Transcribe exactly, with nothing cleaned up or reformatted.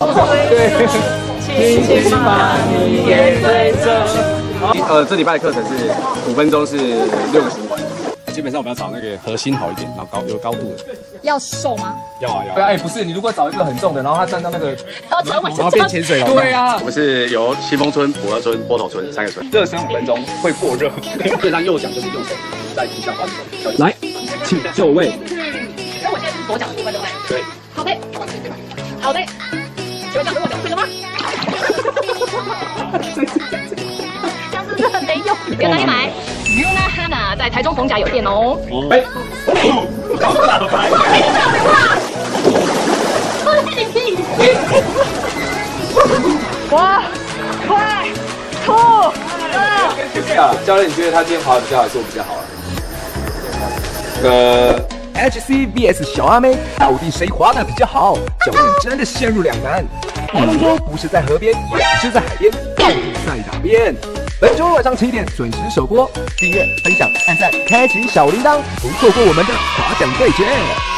对，轻轻把你也带走。呃，这礼拜的课程是五分钟是六个循环。 基本上我们要找那个核心好一点，然后高有高度的。 要瘦吗？ 要啊要。对啊，哎不是，你如果找一个很重的，然后他站到那个， 然后然后变潜水了。对啊， 我们是由新丰村、普和村、波头村三个村， 热身五分钟会过热。 基本上右脚就是右手在地上滑手。 来，请就位。 那我现在是左脚的部分，对不对？ 对。 好的，好的。请问这样子我脚会了吗？这样是不是很没用？有哪里买？ Yuna Hana 在台中逢甲有店哦。 哎， 哇，快，吐！ 啊，教练，你觉得他今天滑的比较好，还是我比较好啊？呃 ，H C V S 小阿妹，到底谁滑的比较好？教练真的陷入两难。划龙舟不是在河边，也不是在海边，到底在哪边？ 本周晚上七点准时首播，订阅、分享、按赞、开启小铃铛，不错过我们的划桨对决。